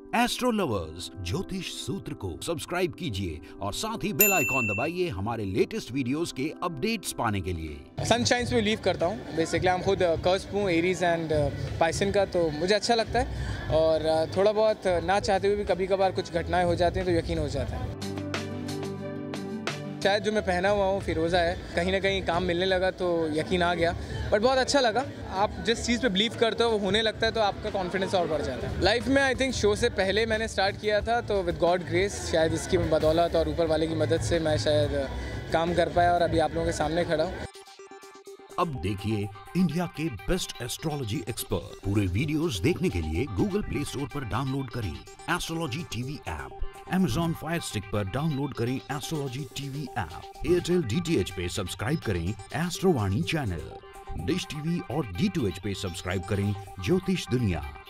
Astro lovers ज्योतिष सूत्र को सब्सक्राइब कीजिए और साथ ही बेल आइकॉन दबाइए हमारे लेटेस्ट वीडियोस के अपडेट्स पाने के लिए। सनशाइन्स में बिलीव करता हूँ। बेसिकली हम खुद कर्स्प हूँ एरीज एंड पाइसन का, तो मुझे अच्छा लगता है और थोड़ा बहुत ना चाहते हुए भी कभी कभार कुछ घटनाएं हो जाती हैं तो यकीन हो जाता है। शायद जो मैं पहना हुआ हूँ फिरोज़ा है, कहीं ना कहीं काम मिलने लगा तो यकीन आ गया, बट बहुत अच्छा लगा। आप जिस चीज़ पे बिलीव करते हो वो होने लगता है तो आपका कॉन्फिडेंस और बढ़ जाता है। लाइफ में आई थिंक शो से पहले मैंने स्टार्ट किया था, तो विद गॉड ग्रेस शायद इसकी बदौलत और ऊपर वाले की मदद से मैं शायद काम कर पाया और अभी आप लोगों के सामने खड़ा हूँ। अब देखिए इंडिया के बेस्ट एस्ट्रोलॉजी एक्सपर्ट। पूरे वीडियोस देखने के लिए गूगल प्ले स्टोर पर डाउनलोड करें astrology TV app, Amazon Fire Stick पर डाउनलोड करें astrology TV app, Airtel DTH पे सब्सक्राइब करें एस्ट्रोवाणी चैनल, डिश टीवी और D2H पे सब्सक्राइब करें ज्योतिष दुनिया।